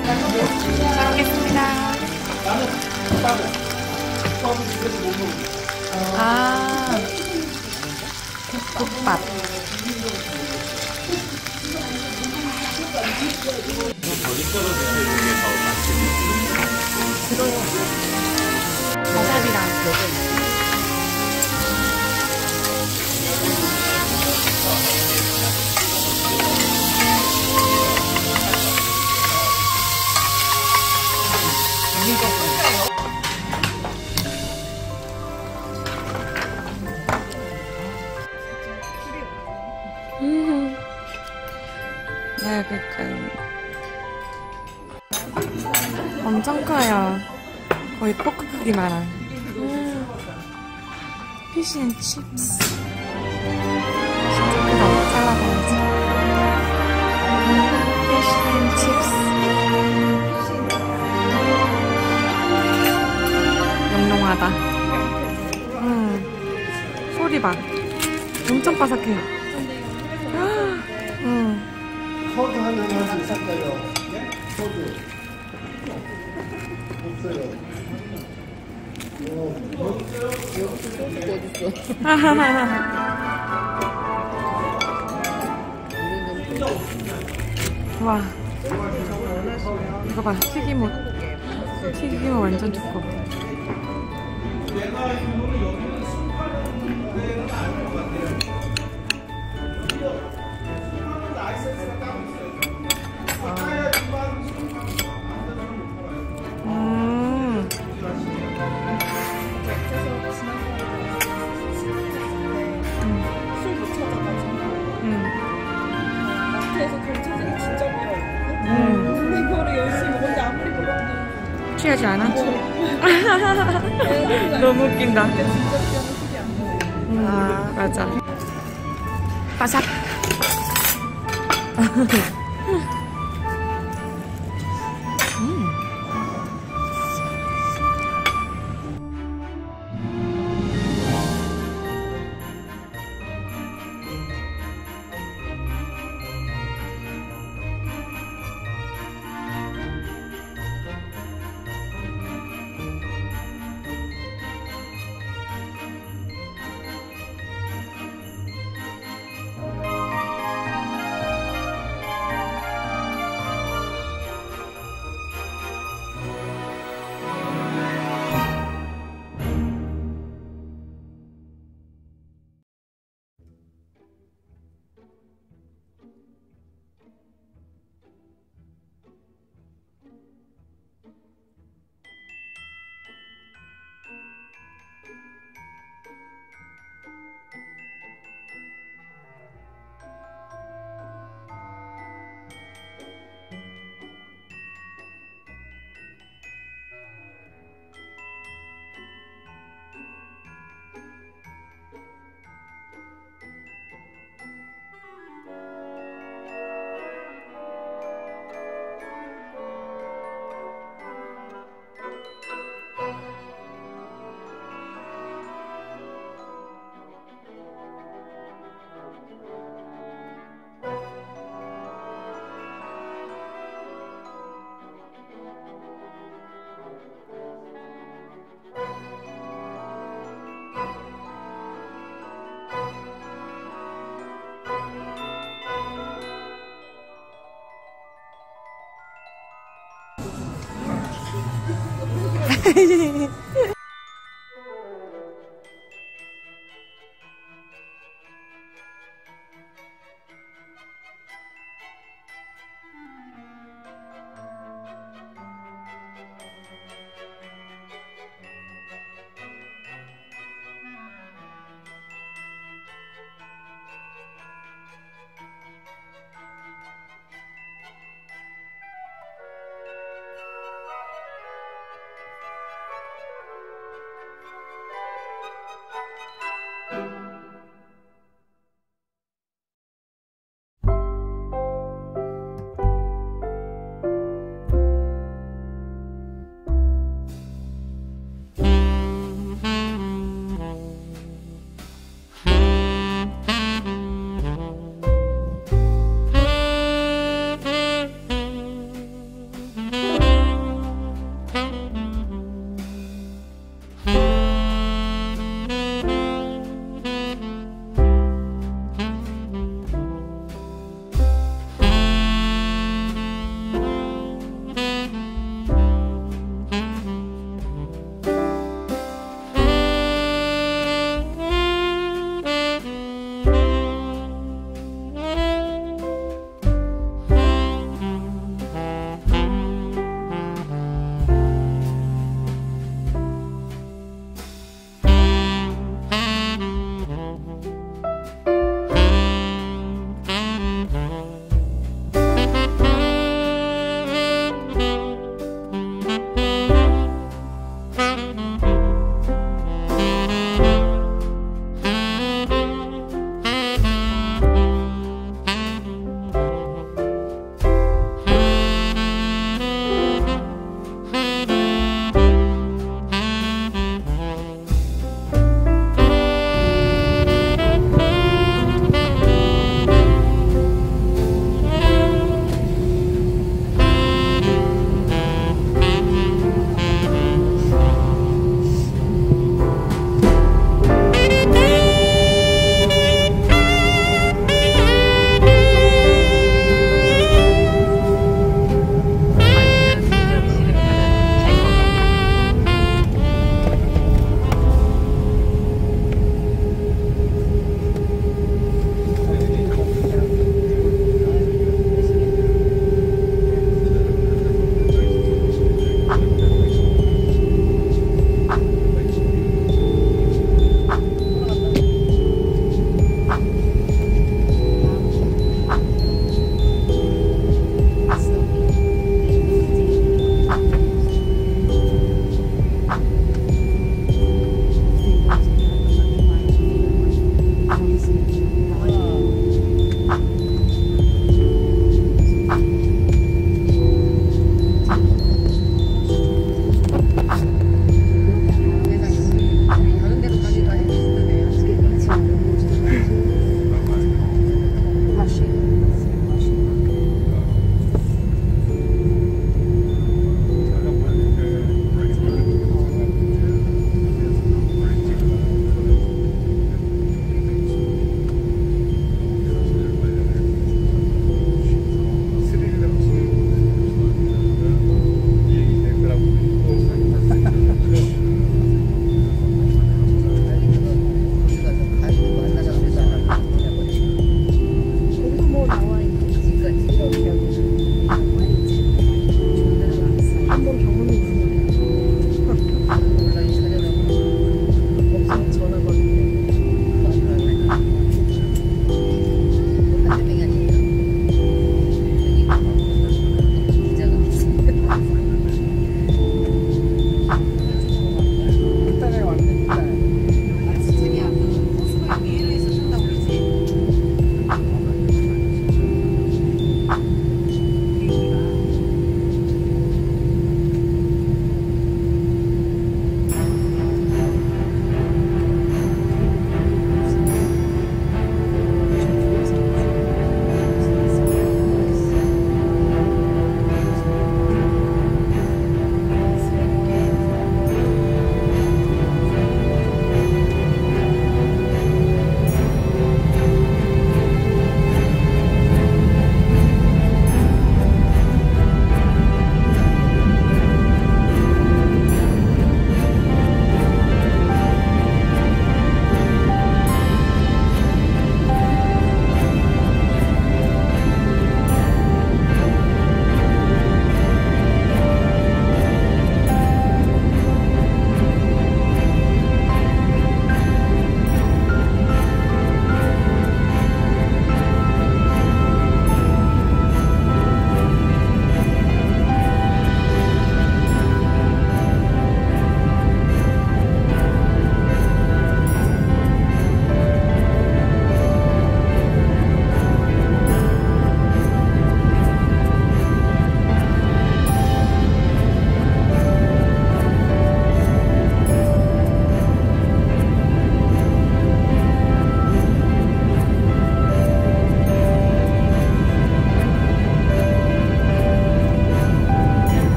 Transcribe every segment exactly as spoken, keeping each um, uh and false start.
잘 먹겠습니다. 아, 국밥. 와사비랑 음, 네, 그니까 엄청 커요. 거의 포크 크기만한. 음, 피쉬앤칩스. 진짜 크다. 잘라봐야지. 피쉬앤칩스. 영롱하다. 음, 소리 봐. 엄청 바삭해. 음. 소주 한잔 할 수 있을까요? 소주. 없어요. 와, 이거 봐. 튀김옷. 튀김옷 완전 두꺼워. 음. 술 못 찾아가지고 음. 마트에서 돈 찾는 게 진짜 어려워. 음. 근데 그거를 열심히 먹는데 아무리 먹어도 취하지 않아? 너무 웃긴다. 진짜 취하는 술이 안 나와요. 음, 아, 맞아. 바삭. 음.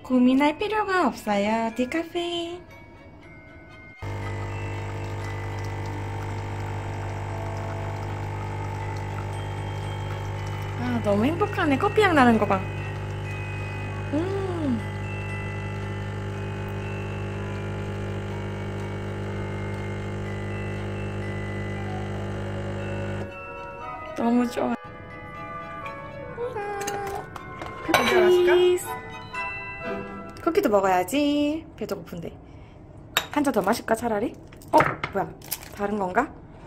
고민할 필요가 없어요. 디카페인. 아, 너무 행복하네. 커피향 나는 거 봐. 음. 너무 좋아. 쿠키스. 쿠키도 먹어야지. 배도 고픈데. 한 잔 더 마실까 차라리? 어? 뭐야? 다른 건가?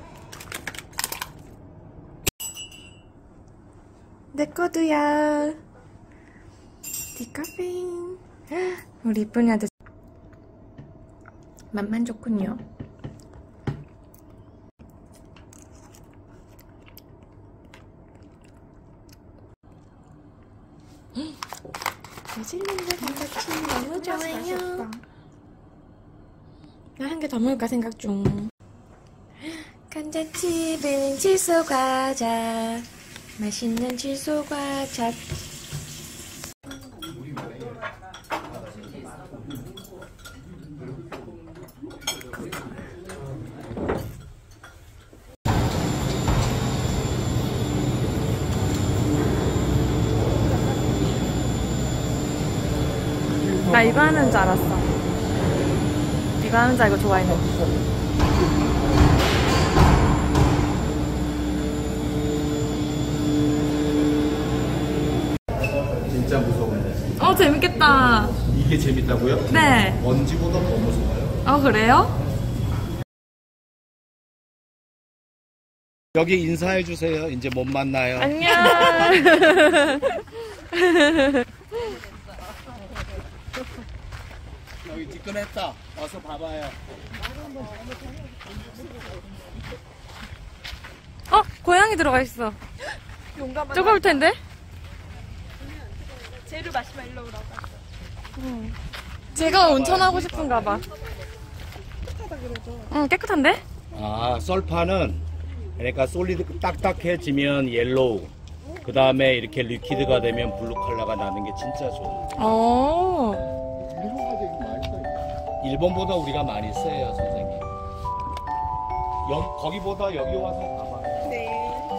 내 거도야. 디카페인. 우리 이쁜이 아들 맛만 좋군요. 베질린드 감자칩 너무 좋아요. 나 한 개 더 먹을까 생각 중. 감자칩은 칠소 과자. 맛있는 칠소 과자. 나 이거 하는 줄 알았어. 이거 하는 줄 알고 좋아했는데. 진짜 무서운데. 어, 재밌겠다. 이게 재밌다고요? 네. 먼지보다 더 무서워요. 어, 그래요? 여기 인사해 주세요. 이제 못 만나요. 안녕. 여기 뒤끈했다. 와서 봐봐요. 어, 고양이 들어가 있어. 용감한 뜨거울 텐데? 제루 마시멜로우라고. 응. 제가 온천하고 싶은가 봐. 깨끗하다 그러죠. 응, 깨끗한데? 아, 썰파는 그러니까 솔리드 딱딱해지면 옐로우. 그 다음에 이렇게 리퀴드가 되면 블루 컬러가 나는 게 진짜 좋아요. 오. 일본보다 우리가 많이 세요, 선생님. 여, 거기보다 여기 와서 봐봐요. 네.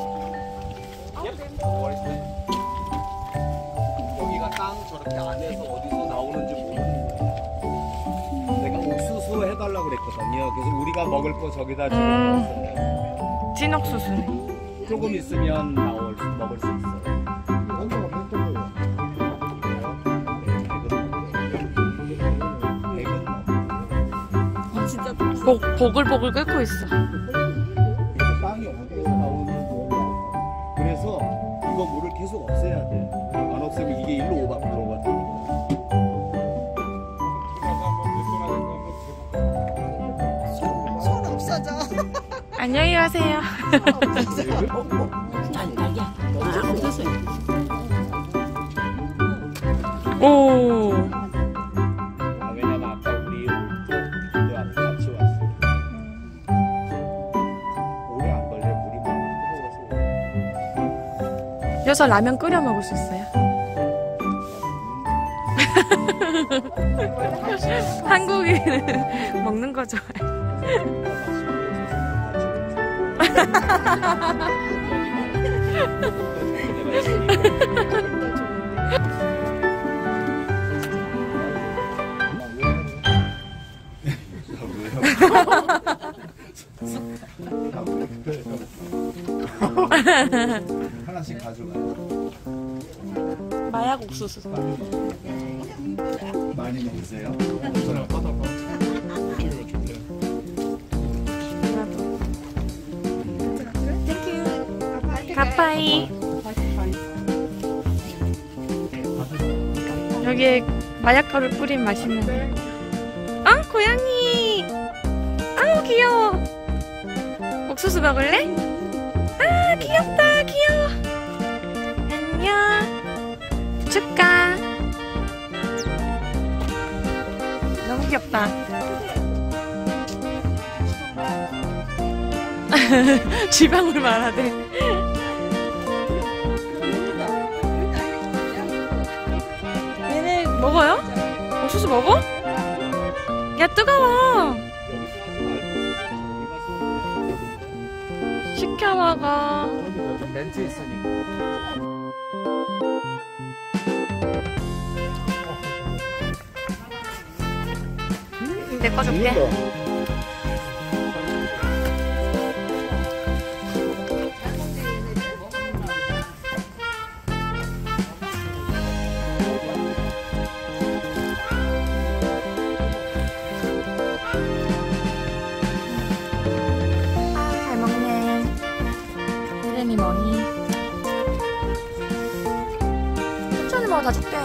여기가 땅 저렇게 안에서 어디서 나오는지 모르는 거예요. 내가 옥수수 해달라고 그랬거든요. 그래서 우리가 먹을 거 저기다 집어넣었어요. 찐옥수수네. 조금 있으면 나올 수, 먹을 수 있어요. 진짜 복, 보글보글 끓고 있어. 땅이 어디에서 나오는지 몰라. 그래서 이거 물을 계속 없애야 돼. 안 없애면 이게 일로 오바 불러거든. 손 없어져. 안녕히 가세요. 오. 아, 왜냐면 아까 우리 그 앞에 같이 왔어. 오래 안 걸려. 물이 많이 뜨거워서. 여기서 라면 끓여 먹을 수 있어요. 한국인은 먹는 거 좋아해. 하나씩 가져가요. 마약 옥수수. 많이 먹으세요. 땡큐. 가파이. 여기에 마약가루 뿌린 맛있는. 아, 고양이. 아우, 귀여워. 옥수수 먹을래? 아, 귀엽다, 귀여워. 안녕. 축가. 너무 귀엽다. 지방울 말하대. 얘네 먹어요? 옥수수 먹어? 야 뜨거워. 시켜 먹어. 렌즈 있으니까. 내 거 줄게. 아, 잘 먹네. 이름이 뭐니? 천천히 먹어, 다 줄게.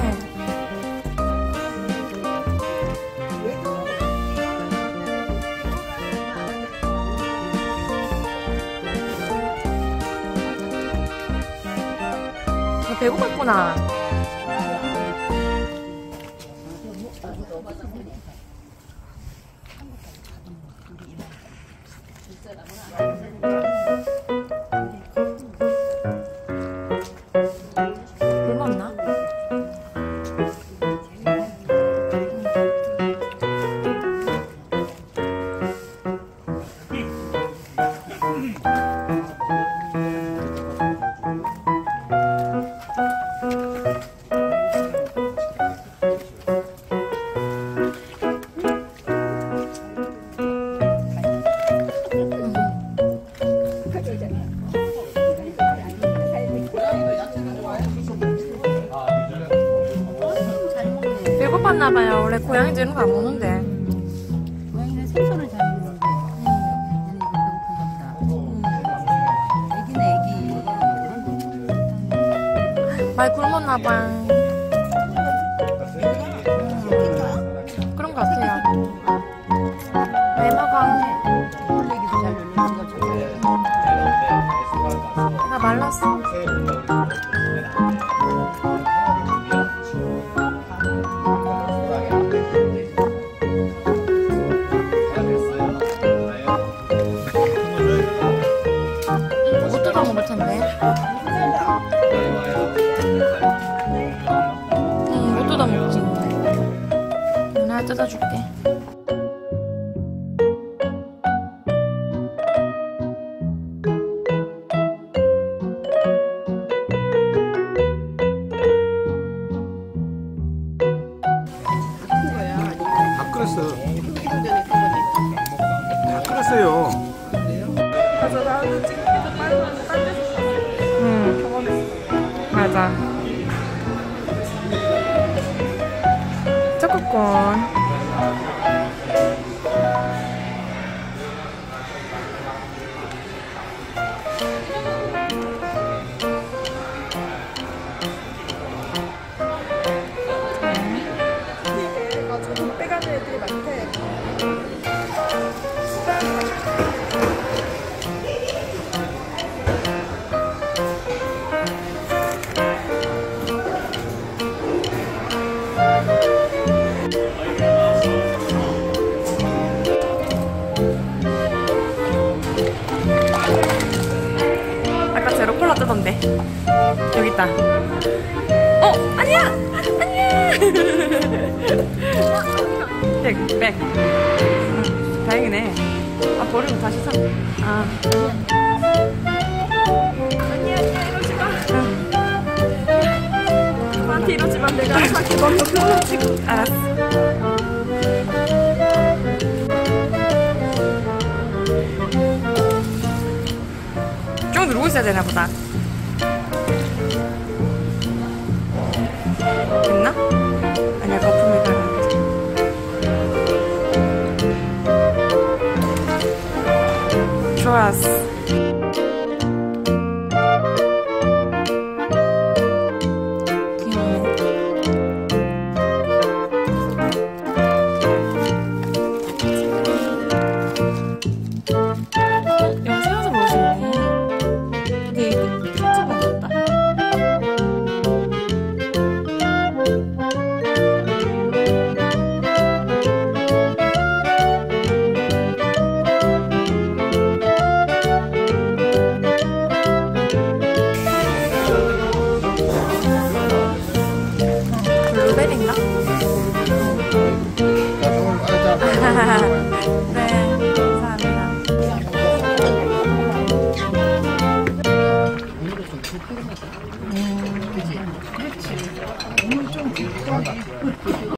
너 배고팠구나. 굶었나? 배고팠나봐요. 원래 고양이들 이런 거 안 먹는데. 고양이는 생선을 잘 먹는데 얘는 이거 배고픈가 보다. 애기는 애기. 많이 굶었나봐. 그런 거 같아요. 왜 먹어? 애기도 잘 놀리는 거죠. 나 말랐어. 못 뜯어 먹을 텐데. 응, 못 뜯어 먹지. 누나 뜯어줄게. 다 끓였어요. 다 끓였어요. 맞아, 나도 찍기도 빨리 딴 데서 샀어. 응, 경험했어. 맞아. 초코콘. 이게 아주 돈 빼가는 애들이 많대. 아까 제로 콜라 뜨던데. 여기 있다. 어, 아니야! 아니야! 백, 백. 응, 다행이네. 아, 버리고 다시 사. 아. 아니야, 아니야, 이러지 마. 나한테 이러지 마. 내가 사기 먼저 끊어지고. 알았어. 쭉 누르고 있어야 되나 보다. 됐나? 아니야, 거품을 가는 거지. 좋았어. 귀여워. 여기 세워서 먹을 수 있네. 근데 이게 피자가 없다. 블루베리인가? 네, 감사합니다. 오늘은 좀 불편하다. 그치? 그렇지. 오늘 좀 불편해.